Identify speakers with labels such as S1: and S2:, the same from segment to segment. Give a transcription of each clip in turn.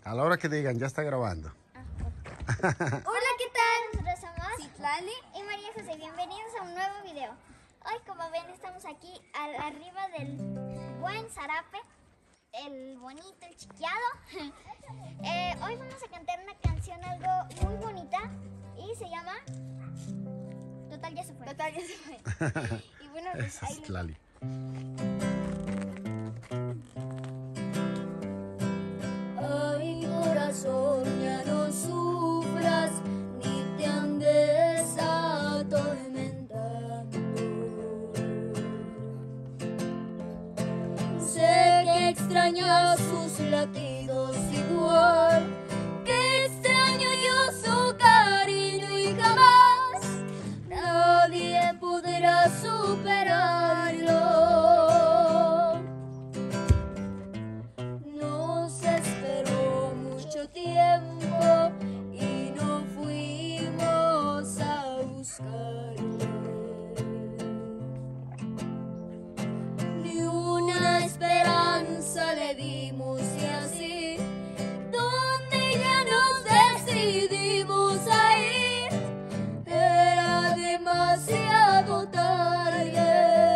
S1: A la hora que digan, ya está grabando.
S2: Hola, ¿qué tal? Nosotros somos Citlali y María José. Bienvenidos a un nuevo video. Hoy, como ven, estamos aquí arriba del buen zarape, el bonito, el chiqueado. Hoy vamos a cantar una canción algo muy bonita y se llama Total ya se fue. Total ya se fue. Y bueno, pues
S1: Esa es Citlali.
S3: Ay, corazón, ya no sufras ni te andes atormentando. Sé que extrañas sus latidos igual que extraño yo su cariño y jamás nadie podrá superarlo. Tiempo y no fuimos a buscarle ni una esperanza le dimos y así donde ya nos decidimos a ir era demasiado tarde.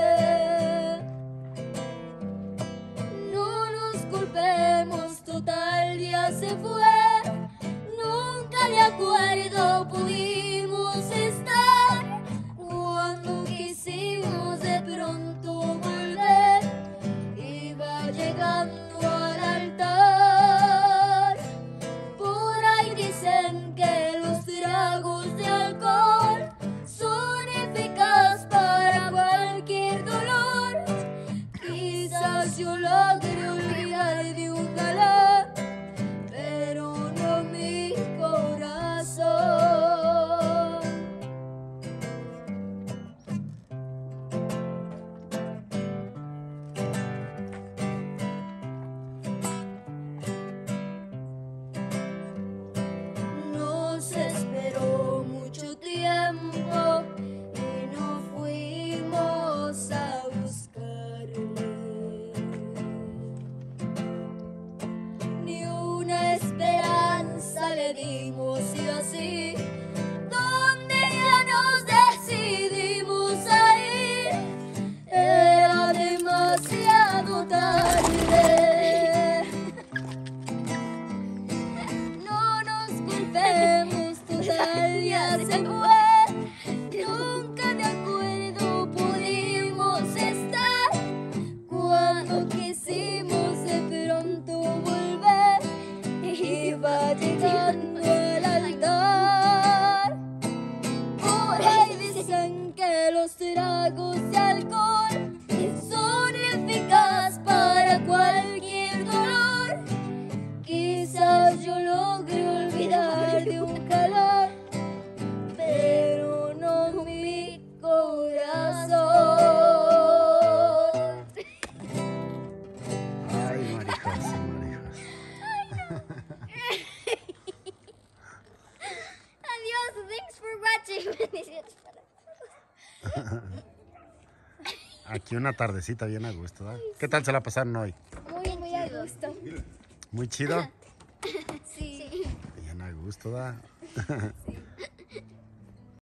S3: No nos culpemos, total ya se fue. De acuerdo pudimos estar cuando quisimos de pronto volver. Iba llegando al altar. Por ahí dicen que los tragos de alcohol son eficaces para cualquier dolor. Quizás yo logre olvidar de un galán, pero no mi corazón. Nos esperó mucho tiempo y no fuimos a buscarle ni una esperanza le dimos y así donde ya nos decidimos a ir era demasiado tarde. No nos culpemos, total ya se fue. Nunca de acuerdo pudimos estar cuando quisimos de pronto volver. Iba llegando al altar. Por ahí dicen que los tragos de alcohol son eficaces para cualquier dolor. Quizás yo logre olvidar de un calor, pero no mi corazón.
S1: Ay, María José, María José.
S2: adiós, thanks for watching.
S1: Aquí una tardecita bien a gusto, ¿verdad? ¿Qué tal se la pasaron hoy?
S2: Muy a gusto.
S1: ¿Muy chido?
S2: Sí.
S1: Bien a gusto, ¿verdad?